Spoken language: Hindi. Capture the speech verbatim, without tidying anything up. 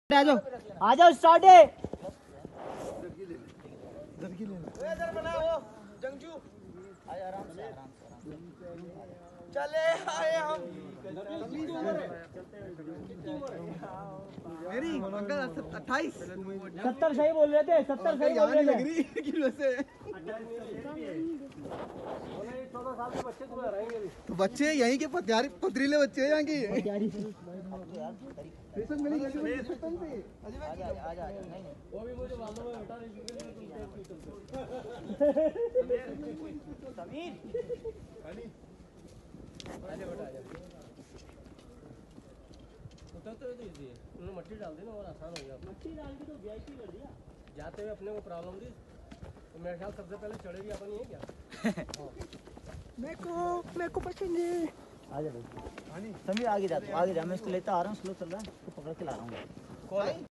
आ जाओ आ जाओ स्टार्ट है। इधर बना वो जंगजू आए आराम से आराम से चले आए हम मेरी अंकल अट्ठाईस सत्तर सही बोल रहे थे सत्तर सही बोल रहे थे वैसे तो बच्चे यहीं के पत्यारी पथरीले बच्चे हैं यहाँ की मट्टी डाल दी ना और आसान हो गया। मट्टी डाल के तो वीआईपी कर दिया। जाते हुए अपने को प्रॉब्लम थी तो मेरे ख्याल सबसे पहले चढ़ेगी अपन ये क्या मेरे को मेरे को पसंद है। आ जा समीर आगे जा तू आगे जा मैं इसको लेता आ रहा हूँ स्लो चल रहा है तो पकड़ के ला रहा हूँ।